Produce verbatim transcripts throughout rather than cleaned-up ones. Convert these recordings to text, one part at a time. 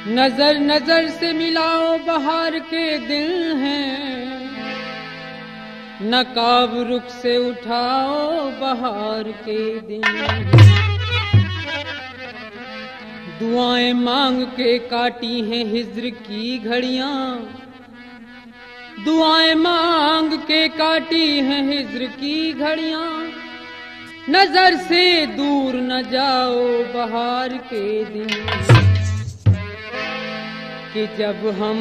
नजर नजर से मिलाओ बहार के दिल हैं, नकाब रुख से उठाओ बहार के दिन। दुआएं मांग के काटी हैं हिज्र की घड़ियां, दुआएं मांग के काटी हैं हिज्र की घड़ियां। नजर से दूर न जाओ बहार के दिन, कि जब हम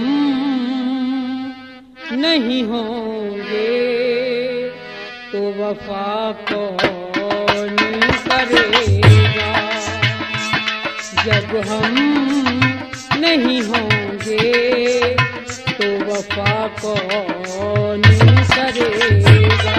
नहीं होंगे तो वफा कौन करेगा। जब हम नहीं होंगे तो वफा कौन करेगा।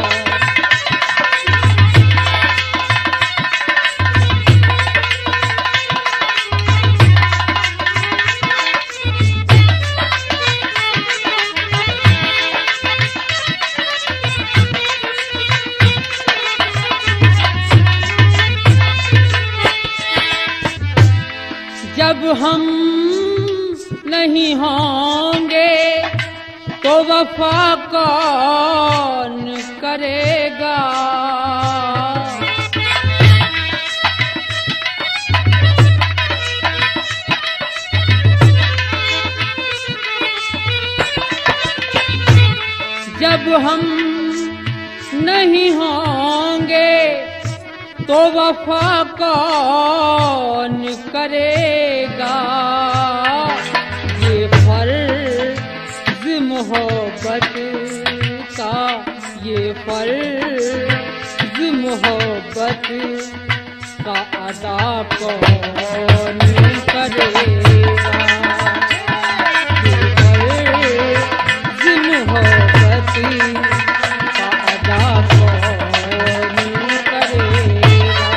जब हम नहीं होंगे तो वफा कौन करेगा। जब हम नहीं होंगे तो वफा कौन करेगा। ये फर्ज मोहब्बत का, ये फर्ज मोहब्बत का अदा कौन करेगा। ये फर्ज मोहब्बत का अदा कौन करेगा।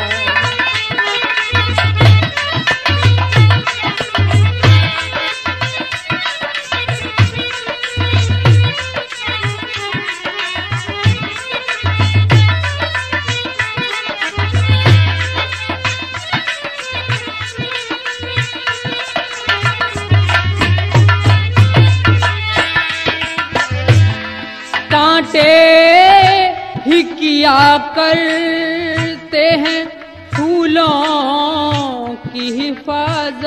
कांटे ही किया करते हैं फूलों की हिफाजत।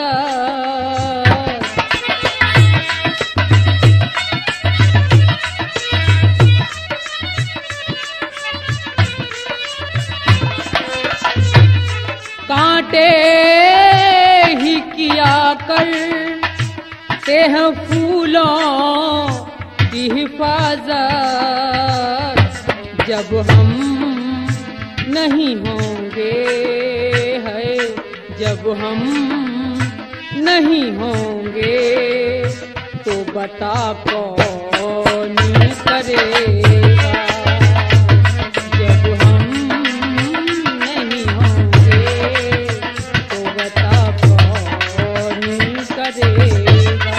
कांटे ही किया करते हैं फूलों की हिफाजत। जब हम नहीं होंगे है, जब हम नहीं होंगे तो बता कौन करेगा। जब हम नहीं होंगे तो बता कौन करेगा।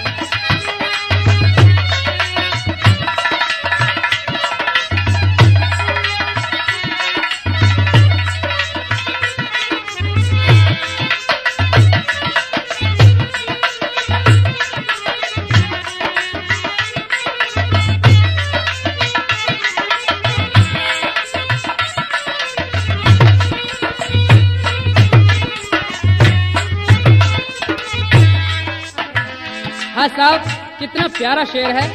हाँ साहब, कितना प्यारा शेर है।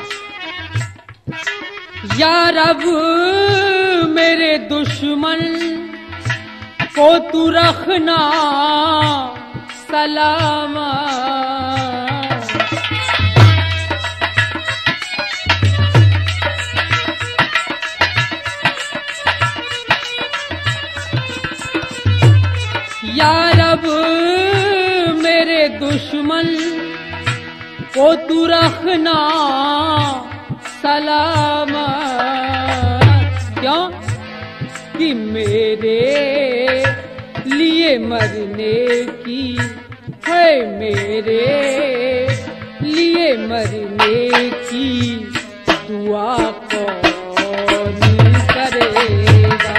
या रब मेरे दुश्मन को तू रखना सलामत। या रब मेरे दुश्मन को तू रखना सलामत। क्यों कि मेरे लिए मरने की है, मेरे लिए मरने की दुआ कौन करेगा।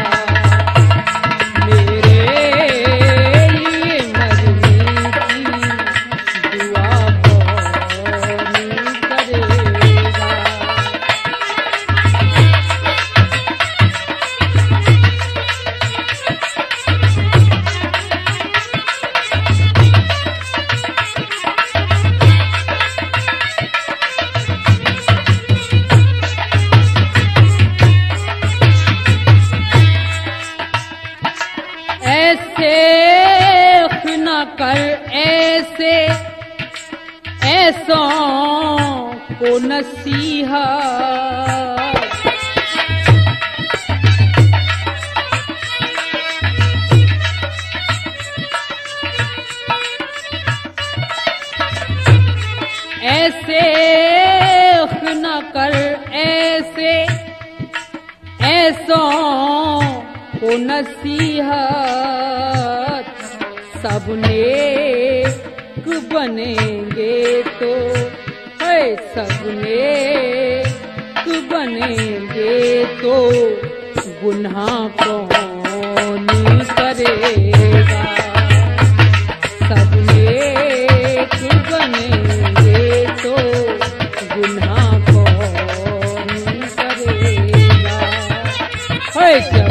मेरे लिए मरने की दुआ कर ऐसे ऐसों को नसीहत। ऐसे न कर ऐसे ऐसों को नसीहत। सब नेक बनेंगे तो है, सब नेक बनेंगे तो गुनाह कौन करेगा। सब नेक बनेंगे तो गुनाह कौन करेगा। है